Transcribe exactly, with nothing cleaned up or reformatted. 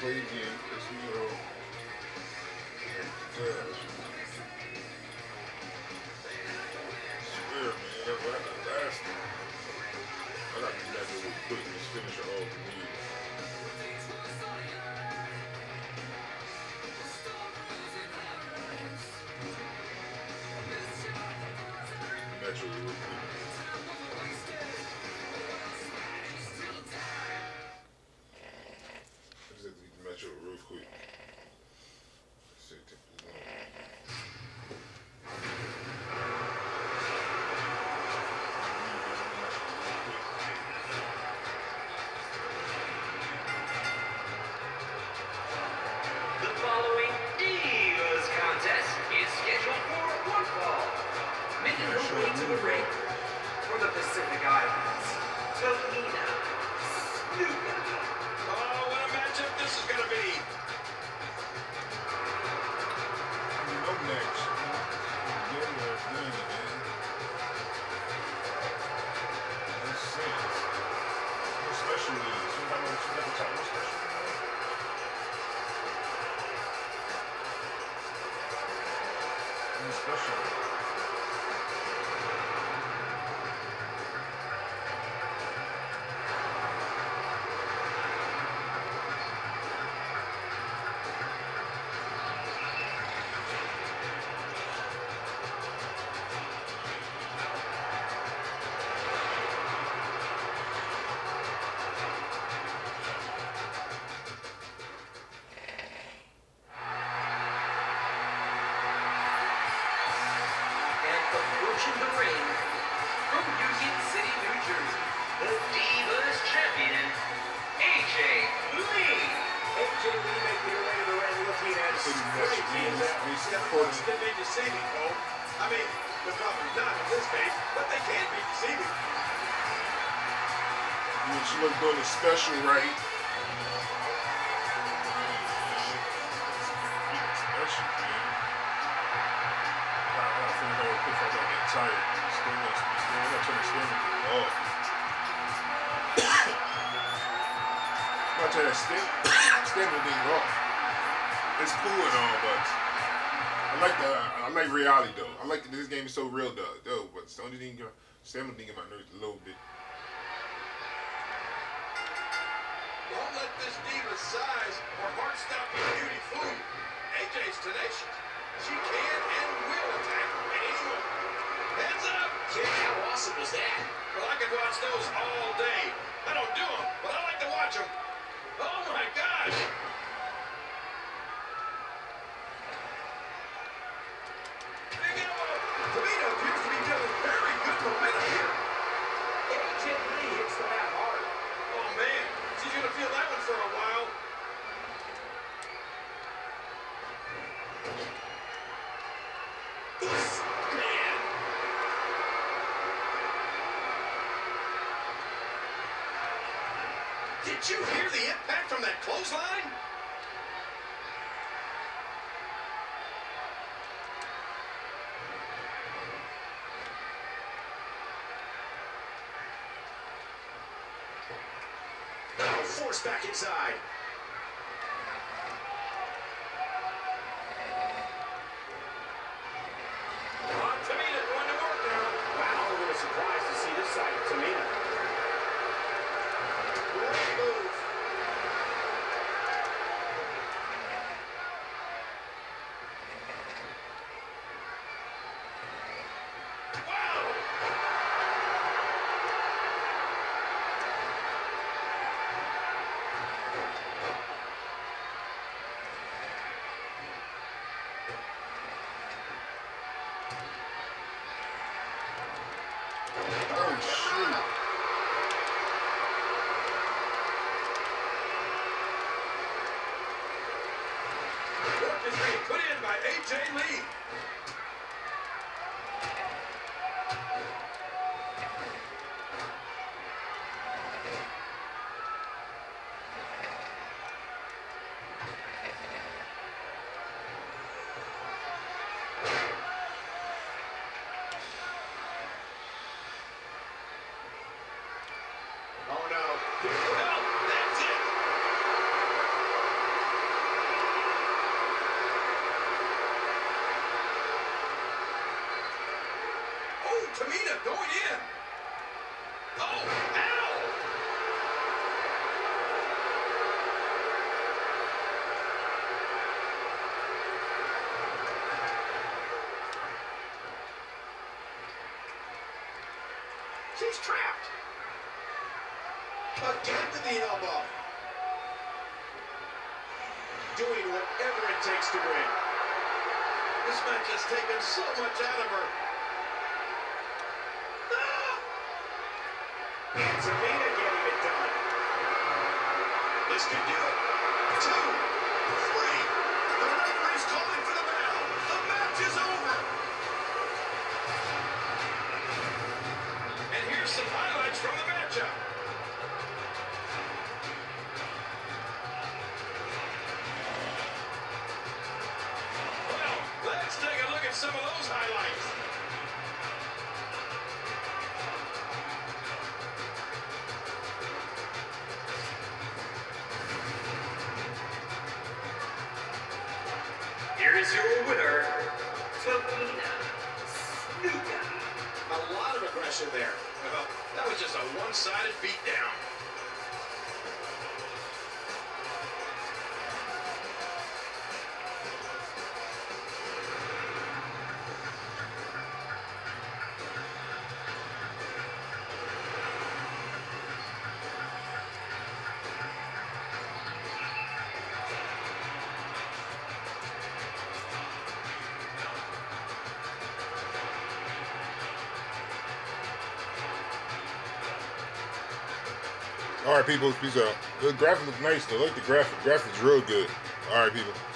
play again because we are. Yeah, swear, man, that was the last one. I got to do that real quick and just finish it all for me. Metro real quick. I just have to do the Metro real quick. Let's see, take this long. The following Divas contest is scheduled for one fall. Making her way to the ring for the Pacific Islands, Tamina Snuka. Oh, what a matchup this is going to be. No match. Get your thing, man. Makes sense. No special is. Sometimes I'm never talk no special. No special. Approaching the ring from Union City, New Jersey, the Divas champion, A J Lee. A J Lee making her way to the ring looking as crazy as that. They may deceive me, Cole. I mean, they're probably not in this case, but they can be deceiving. You should look doing the special right. Special, man. I don't think I would if I got get tired. Still not, still not trying to stand with it off. I'm not trying to stand, stand with things off. It's cool and all, but I like the I like reality though. I like that this game is so real though. Though, but the only thing Sam would think in my nerves a little bit. Don't let this diva's size or heart-stopping beauty fool you. A J's tenacious. She can and will attack at any moment. Heads up! Kid, how awesome was that? Well, I could watch those all day. I don't do them, but I like to watch them. Oh my gosh! Big elbow! Tamina appears to be getting very good momentum here. A J Lee hits the mat hard. Oh man, she's gonna feel that one for a while. Man. Did you hear the impact from that clothesline? Oh, force back inside. Oh, Tamina going to work now. Wow, I'm really surprised to see this side of Tamina. Great move. Wow! Oh shoot! Work is being put in by A J Lee. Oh no. Well, that's it. Tamina going in. Oh, ow! She's trapped. Again to the elbow. Doing whatever it takes to win. This match has taken so much out of her. Ah! And Tamina getting it done. This could do it. Two, three. The referee's calling for the bell. The match is over. And here's some highlights from the matchup. Well, let's take a look at some of those highlights. Here is your winner, Tamina Snuka. A lot of aggression there. Well, that was just a one-sided beatdown. All right, people. Peace out. The graphic looks nice though. I like the graphic. Graphics real good. All right, people.